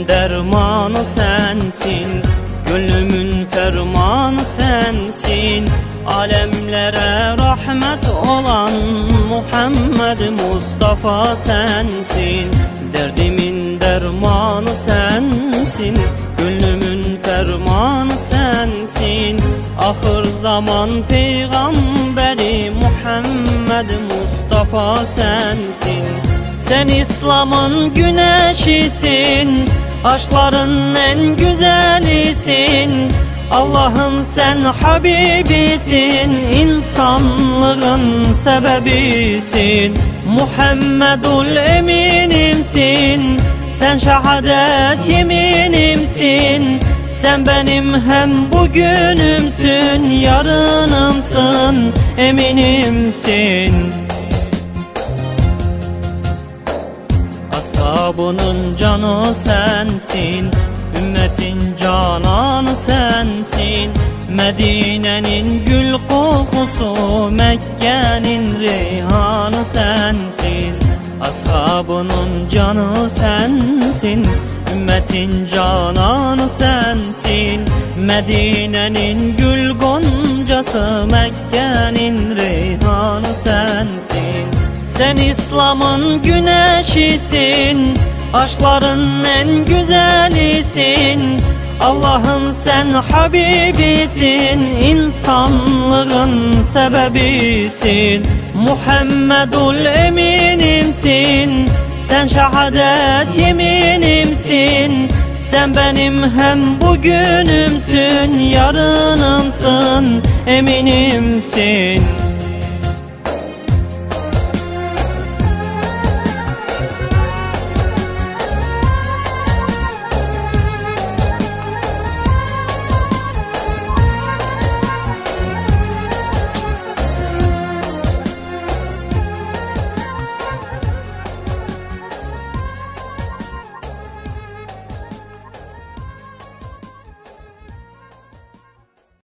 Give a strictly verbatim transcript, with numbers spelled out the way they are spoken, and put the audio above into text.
dermanı sensin, gönlümün fermanı sensin. Alemlere rahmet olan Muhammed Mustafa sensin. Derdimin dermanı sensin, gönlümün fermanı sensin. Ahır zaman peygamberi Muhammed Mustafa sensin. Sen İslam'ın güneşisin, aşkların en güzelisin. Allah'ım sen Habibisin, insanlığın sebebisin. Muhammedul eminimsin, sen şehadet yeminimsin. Sen benim hem bugünümsün, yarınımsın, eminimsin. Ashabının canı sensin, ümmetin cananı sensin. Medine'nin gül kokusu, Mekke'nin reyhanı sensin. Ashabının canı sensin, ümmetin cananı sensin. Medine'nin gül goncası, Mekke'nin reyhanı sensin. Sen İslam'ın güneşisin, aşkların en güzelisin. Allah'ım sen Habibisin, insanlığın sebebisin. Muhammedul eminimsin, sen şehadet yeminimsin. Sen benim hem bugünümsün, yarınımsın, eminimsin.